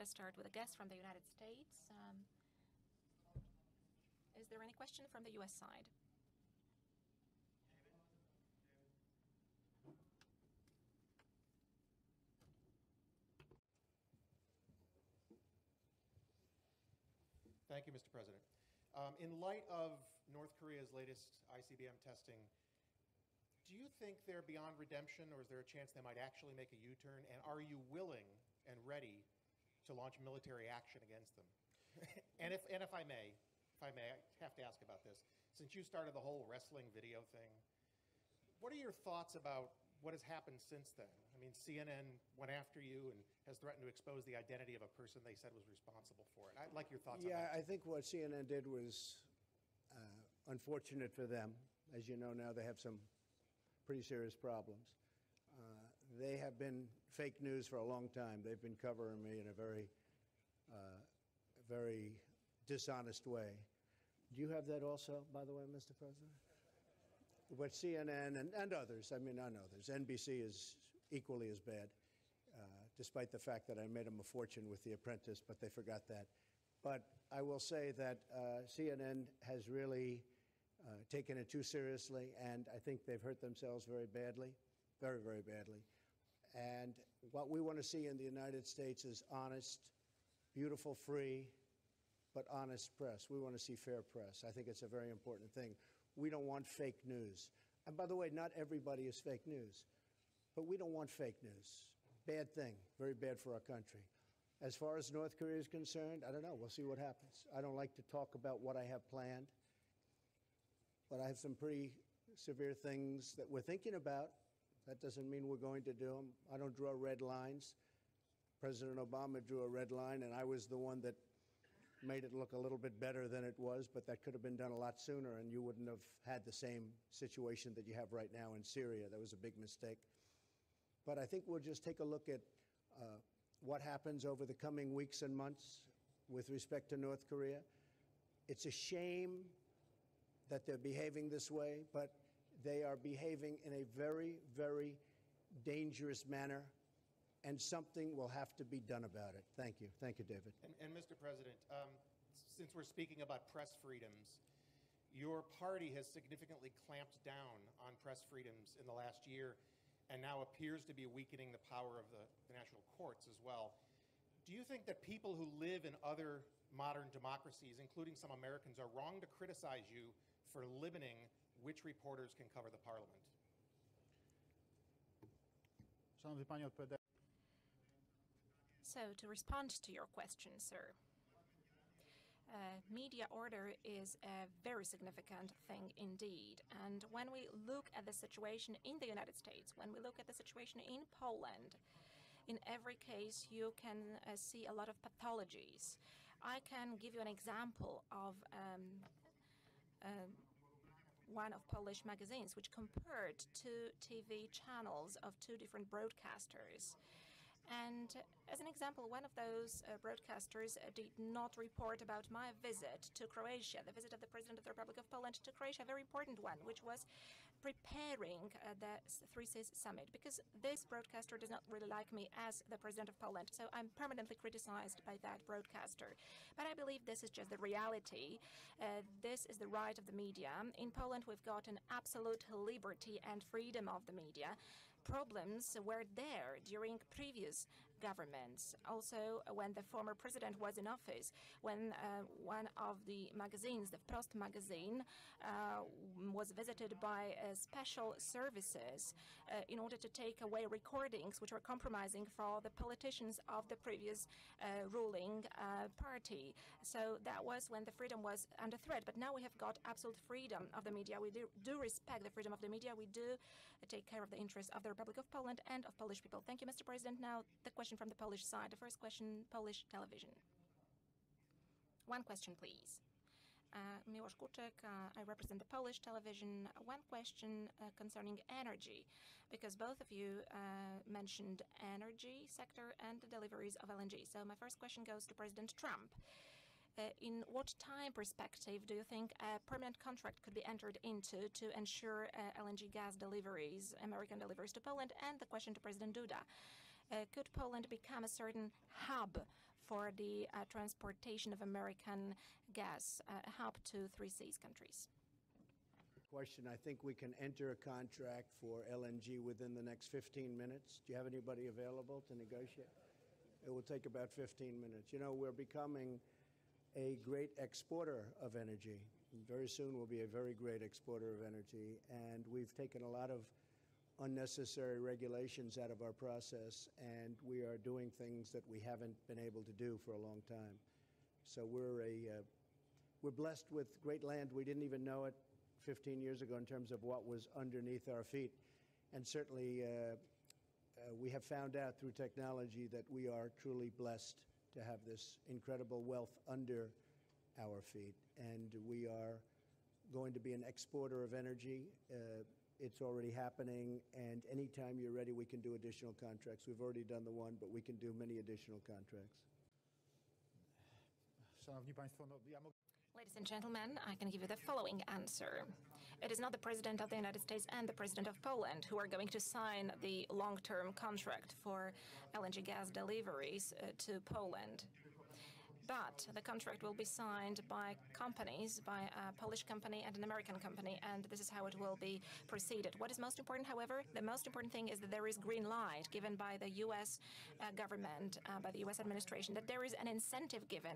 start with a guest from the United States. Is there any question from the U.S. side? Thank you, Mr. President. In light of North Korea's latest ICBM testing, do you think they're beyond redemption, or is there a chance they might actually make a U-turn? And are you willing and ready to launch military action against them? and if I may, I have to ask about this. Since you started the whole wrestling video thing, what are your thoughts about what has happened since then? I mean, CNN went after you and has threatened to expose the identity of a person they said was responsible for it. I'd like your thoughts on that. Yeah, I think what CNN did was unfortunate for them. As you know now, they have some pretty serious problems. They have been fake news for a long time. They've been covering me in a very dishonest way. Do you have that also, by the way, Mr. President? But CNN and others, I mean, I know there's NBC is equally as bad, despite the fact that I made them a fortune with The Apprentice, but they forgot that. But I will say that CNN has really taken it too seriously, and I think they've hurt themselves very badly, very, very badly. And what we want to see in the United States is honest, beautiful, free, but honest press. We want to see fair press. I think it's a very important thing. We don't want fake news. And by the way, not everybody is fake news, but we don't want fake news. Bad thing, very bad for our country. As far as North Korea is concerned, I don't know. We'll see what happens. I don't like to talk about what I have planned, but I have some pretty severe things that we're thinking about. That doesn't mean we're going to do them. I don't draw red lines. President Obama drew a red line, and I was the one that made it look a little bit better than it was, but that could have been done a lot sooner, and you wouldn't have had the same situation that you have right now in Syria. That was a big mistake. But I think we'll just take a look at what happens over the coming weeks and months with respect to North Korea. It's a shame that they're behaving this way, but they are behaving in a very, very dangerous manner, and something will have to be done about it. Thank you. Thank you, David. And Mr. President, since we're speaking about press freedoms, your party has significantly clamped down on press freedoms in the last year and now appears to be weakening the power of the national courts as well. Do you think that people who live in other modern democracies, including some Americans, are wrong to criticize you for limiting which reporters can cover the parliament? Szanowny Panie, odpowiadając. So, to respond to your question, sir, media order is a very significant thing indeed. And when we look at the situation in the United States, when we look at the situation in Poland, in every case you can see a lot of pathologies. I can give you an example of one of Polish magazines which compared two TV channels of two different broadcasters. And as an example, one of those broadcasters did not report about my visit to Croatia, the visit of the President of the Republic of Poland to Croatia, a very important one, which was preparing the Three Seas Summit, because this broadcaster does not really like me as the President of Poland, so I'm permanently criticized by that broadcaster. But I believe this is just the reality. This is the right of the media. In Poland, we've got an absolute liberty and freedom of the media. Problems were there during previous governments. Also, when the former president was in office, when one of the magazines, the Wprost magazine, was visited by special services in order to take away recordings which were compromising for the politicians of the previous ruling party. So that was when the freedom was under threat. But now we have got absolute freedom of the media. We do respect the freedom of the media. We do take care of the interests of the Republic of Poland and of Polish people. Thank you, Mr. President. Now the question from the Polish side. The first question, Polish television. One question, please. Miłosz Kuczek, I represent the Polish television. One question concerning energy, because both of you mentioned energy sector and the deliveries of LNG. So my first question goes to President Trump. In what time perspective do you think a permanent contract could be entered into to ensure LNG gas deliveries, American deliveries to Poland? And the question to President Duda. Could Poland become a certain hub for the transportation of American gas, a hub to three seas countries. Question, I think we can enter a contract for LNG within the next 15 minutes. Do you have anybody available to negotiate? It will take about 15 minutes. You know, we're becoming a great exporter of energy. And very soon we'll be a very great exporter of energy. And we've taken a lot of unnecessary regulations out of our process, and we are doing things that we haven't been able to do for a long time. So we're blessed with great land. We didn't even know it 15 years ago in terms of what was underneath our feet. And certainly we have found out through technology that we are truly blessed to have this incredible wealth under our feet. And we are going to be an exporter of energy. It's already happening, and anytime you're ready, we can do additional contracts. We've already done the one, but we can do many additional contracts. Szanowni Państwo, Ladies and gentlemen, I can give you the following answer. It is not the President of the United States and the President of Poland who are going to sign the long-term contract for LNG gas deliveries to Poland. But the contract will be signed by companies, by a Polish company and an American company, and this is how it will be proceeded. What is most important, however, the most important thing is that there is green light given by the U.S. government, by the U.S. administration, that there is an incentive given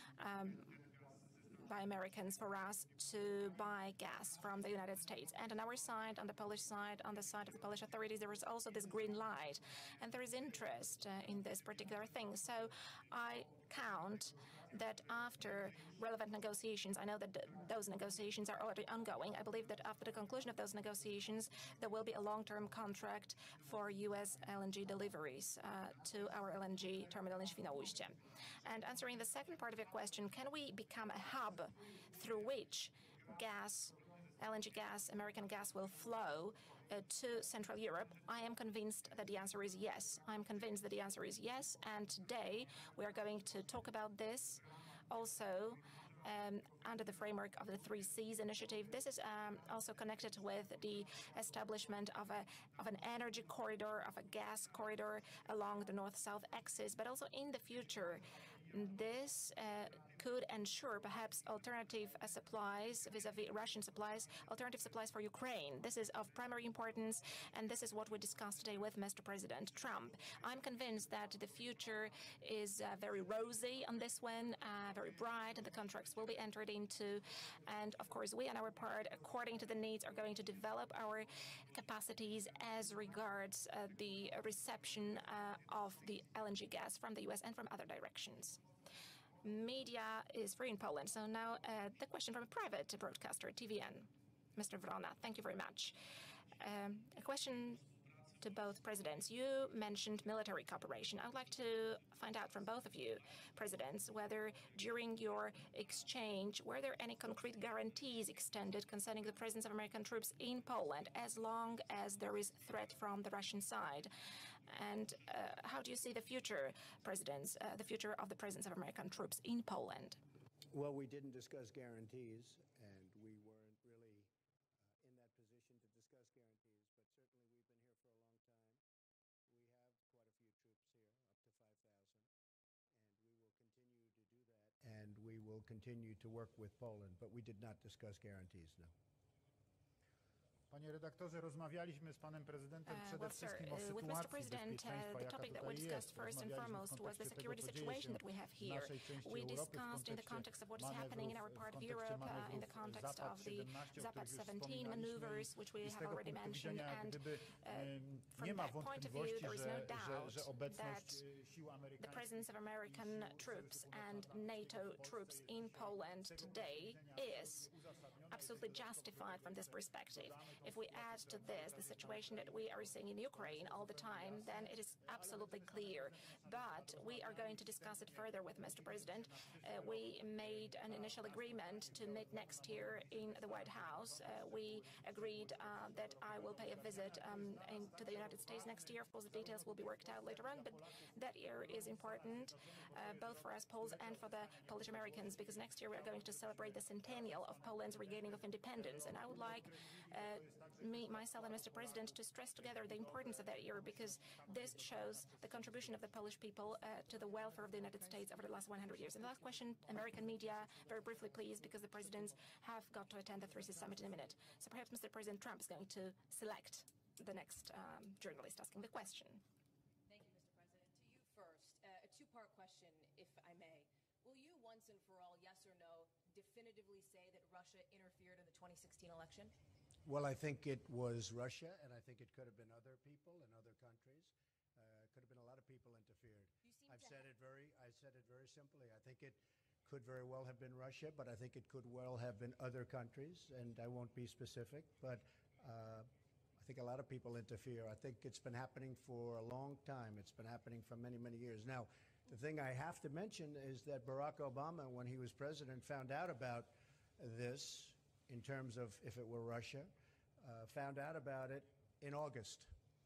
by Americans for us to buy gas from the United States. And on our side, on the Polish side, on the side of the Polish authorities, there is also this green light, and there is interest in this particular thing. So I count that after relevant negotiations, I know that those negotiations are already ongoing. I believe that after the conclusion of those negotiations, there will be a long-term contract for U.S. LNG deliveries to our LNG terminal in Świnoujście. And answering the second part of your question, can we become a hub through which gas, LNG gas, American gas will flow to Central Europe? I am convinced that the answer is yes. I'm convinced that the answer is yes, and today we are going to talk about this also under the framework of the Three Seas initiative. This is also connected with the establishment of an energy corridor, of a gas corridor along the north-south axis, but also in the future this could ensure perhaps alternative supplies vis-a-vis Russian supplies, alternative supplies for Ukraine. This is of primary importance, and this is what we discussed today with Mr. President Trump. I'm convinced that the future is very rosy on this one, very bright, and the contracts will be entered into. And of course, we on our part, according to the needs, are going to develop our capacities as regards the reception of the LNG gas from the US and from other directions. Media is free in Poland. So now the question from a private broadcaster, TVN. Mr. Wrona, thank you very much. A question to both presidents. You mentioned military cooperation. I would like to find out from both of you, presidents, whether during your exchange, were there any concrete guarantees extended concerning the presence of American troops in Poland as long as there is threat from the Russian side? And how do you see the future, presidents, the future of the presence of American troops in Poland? Well, we didn't discuss guarantees, and we weren't really in that position to discuss guarantees, but certainly we've been here for a long time. We have quite a few troops here, up to 5,000, and we will continue to do that, and we will continue to work with Poland, but we did not discuss guarantees, no. Panie redaktorze, rozmawialiśmy z panem prezydentem przede wszystkim o with Mr. sytuacji President, bezpieczeństwa, the jaka topic that we tutaj discussed jest. first and foremost was the security situation that we have here. We discussed in the context of what is happening in our part of Europe, in the context of the Zapad 17 maneuvers, which we have already mentioned, and from that point of view, there is no doubt that the presence of American troops and NATO troops in Poland today is absolutely justified from this perspective. If we add to this the situation that we are seeing in Ukraine all the time, then it is absolutely clear. But we are going to discuss it further with Mr. President. We made an initial agreement to meet next year in the White House. We agreed that I will pay a visit to the United States next year. Of course, the details will be worked out later on, but that year is important both for us Poles and for the Polish Americans, because next year we are going to celebrate the centennial of Poland's regaining of independence. And I would like myself and Mr. President to stress together the importance of that year, because this shows the contribution of the Polish people to the welfare of the United States over the last 100 years. And the last question, American media, very briefly, please, because the presidents have got to attend the 3C summit in a minute. So perhaps Mr. President Trump is going to select the next journalist asking the question. Thank you, Mr. President. To you first, a two-part question, if I may. Will you once and for all, yes or no, definitively say that Russia interfered in the 2016 election? Well, I think it was Russia, and I think it could have been other people in other countries. Could have been a lot of people interfered. I said it very simply. I think it could very well have been Russia, but I think it could well have been other countries, and I won't be specific, but I think a lot of people interfere. I think it's been happening for a long time. It's been happening for many, many years. Now, the thing I have to mention is that Barack Obama, when he was president, found out about this in terms of if it were Russia, found out about it in August.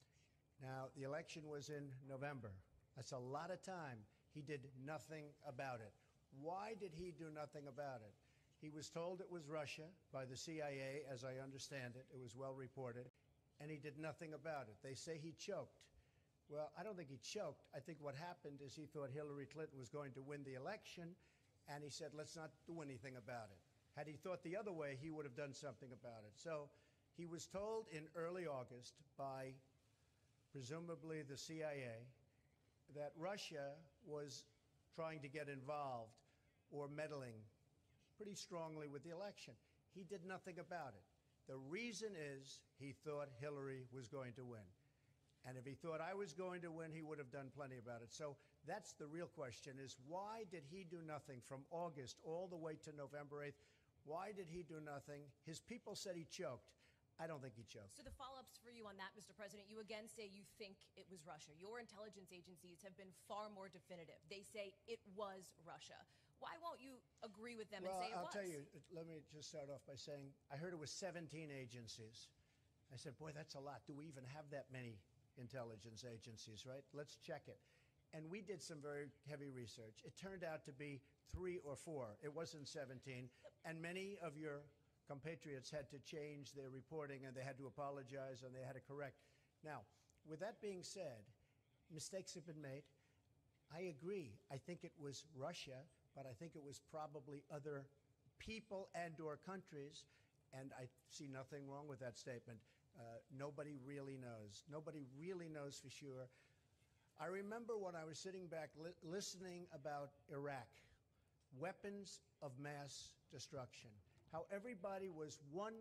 Now, the election was in November. That's a lot of time. He did nothing about it. Why did he do nothing about it? He was told it was Russia by the CIA, as I understand it. It was well reported. And he did nothing about it. They say he choked. Well, I don't think he choked. I think what happened is he thought Hillary Clinton was going to win the election, and he said, let's not do anything about it. Had he thought the other way, he would have done something about it. So he was told in early August by presumably the CIA that Russia was trying to get involved or meddling pretty strongly with the election. He did nothing about it. The reason is he thought Hillary was going to win. And if he thought I was going to win, he would have done plenty about it. So that's the real question, is why did he do nothing from August all the way to November 8th? Why did he do nothing? His people said he choked. I don't think he choked. So the follow-ups for you on that, Mr. President, you again say you think it was Russia. Your intelligence agencies have been far more definitive. They say it was Russia. Why won't you agree with them and say it was? Well, I'll tell you, let me just start off by saying, I heard it was 17 agencies. I said, boy, that's a lot. Do we even have that many intelligence agencies, right? Let's check it. And we did some very heavy research. It turned out to be 3 or 4. It wasn't 17. And many of your compatriots had to change their reporting, and they had to apologize, and they had to correct. Now, with that being said, mistakes have been made. I agree. I think it was Russia, but I think it was probably other people and or countries, and I see nothing wrong with that statement. Nobody really knows. Nobody really knows for sure. I remember when I was sitting back listening about Iraq, weapons of mass destruction, how everybody was 100%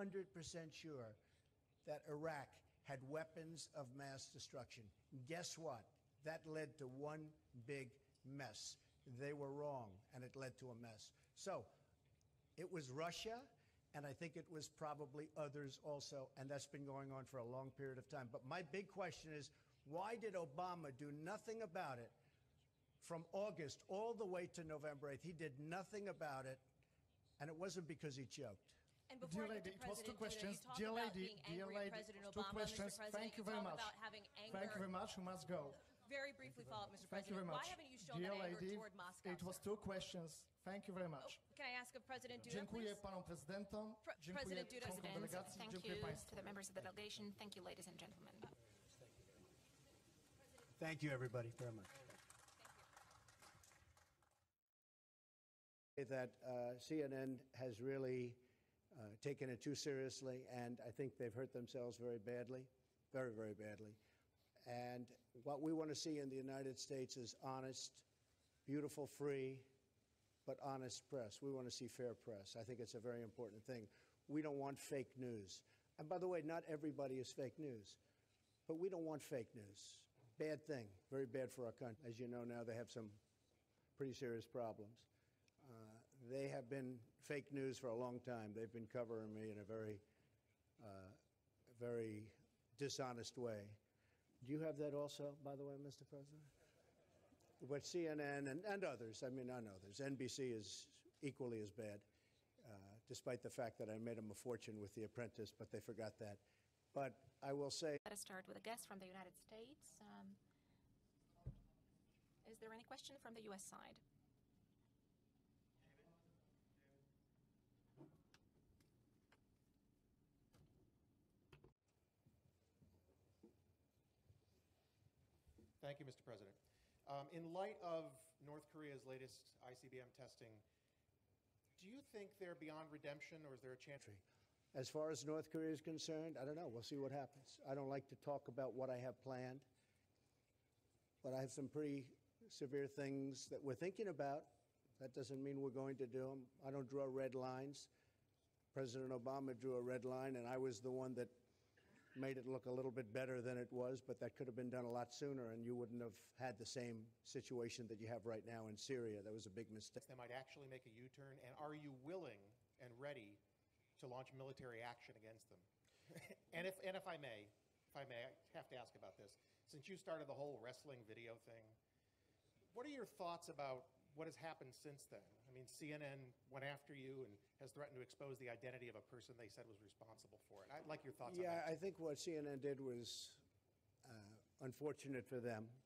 sure that Iraq had weapons of mass destruction. Guess what? That led to one big mess. They were wrong, and it led to a mess. So it was Russia, and I think it was probably others also, and that's been going on for a long period of time. But my big question is, why did Obama do nothing about it from August all the way to November 8th? He did nothing about it, and it wasn't because he choked. And before Dear I get lady, to it was two President questions. Duda, you talk Dear about lady, being dear angry at lady, President two Obama, questions. Mr. President. Thank you very talk much. about having anger. Thank you very much. We must go. Very briefly follow up, Mr. Thank you President. very much. Why haven't you shown Dear that anger lady, toward Moscow? it was sir? two questions. Thank you very much. Can I ask of President Duda, Dziękuję please? panom prezydentom. Dziękuję President Duda, członkom President, delegacji. thank Dziękuję you państwu. to the members of the delegation. Thank you, ladies and gentlemen. Thank you, everybody, very much. That CNN has really taken it too seriously, and I think they've hurt themselves very badly, very, very badly. And what we want to see in the United States is honest, beautiful, free, but honest press. We want to see fair press. I think it's a very important thing. We don't want fake news. And by the way, not everybody is fake news, but we don't want fake news. Bad thing, very bad for our country. As you know now, they have some pretty serious problems. They have been fake news for a long time. They've been covering me in a very dishonest way. Do you have that also, by the way, Mr. President? But CNN and others, I mean, and others. NBC is equally as bad, despite the fact that I made them a fortune with The Apprentice, but they forgot that. But I will say... Let us start with a guest from the United States. Is there any question from the U.S. side? Thank you, Mr. President. In light of North Korea's latest ICBM testing, do you think they're beyond redemption, or is there a chance? As far as North Korea is concerned, I don't know. We'll see what happens. I don't like to talk about what I have planned, but I have some pretty severe things that we're thinking about. That doesn't mean we're going to do them. I don't draw red lines. President Obama drew a red line, and I was the one that made it look a little bit better than it was, but that could have been done a lot sooner, and you wouldn't have had the same situation that you have right now in Syria. That was a big mistake. They might actually make a U-turn, and are you willing and ready to launch military action against them? and if I may, I have to ask about this. Since you started the whole wrestling video thing, what are your thoughts about what has happened since then? I mean, CNN went after you and has threatened to expose the identity of a person they said was responsible for it. I'd like your thoughts on that. Yeah, I think what CNN did was unfortunate for them.